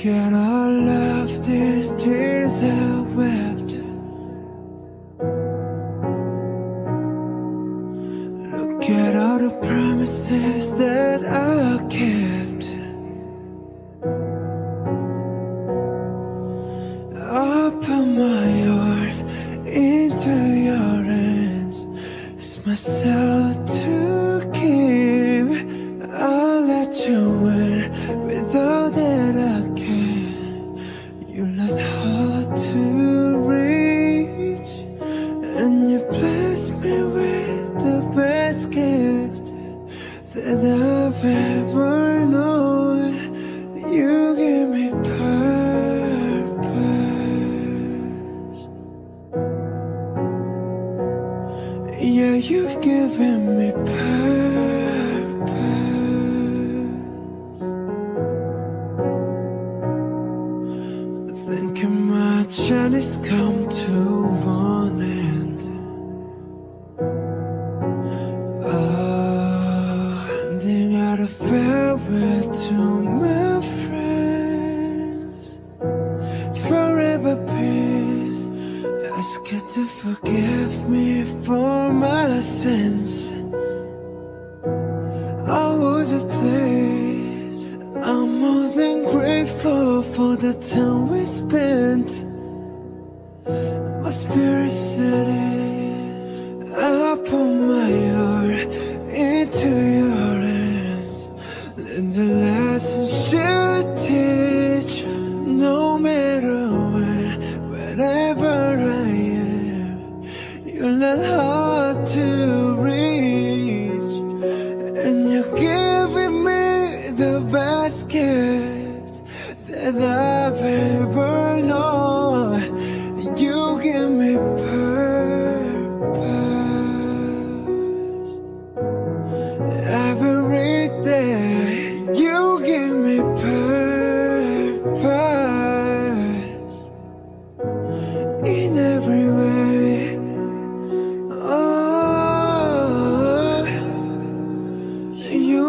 at all of these tears I wept. Look at all the promises that I kept. I put my heart into your hands. It's myself to keep. I'll let you in with all that I can. You let hard to reach, and you bless me with the best gift that I've ever known. You give me purpose. Yeah, you've given me purpose. Thinking my journey's come to one end. Sending out a farewell to my friends. Forever peace. Ask you to forgive me for my sins. I was a place. I'm more than grateful for the time we spent. My spirit said it. I put my heart into your hands. Learn the lessons you teach. No matter when, wherever I am, you're not hard to reach, and you're giving me the best gift that I've ever known. You give me purpose every day. You give me purpose in every way. Oh, you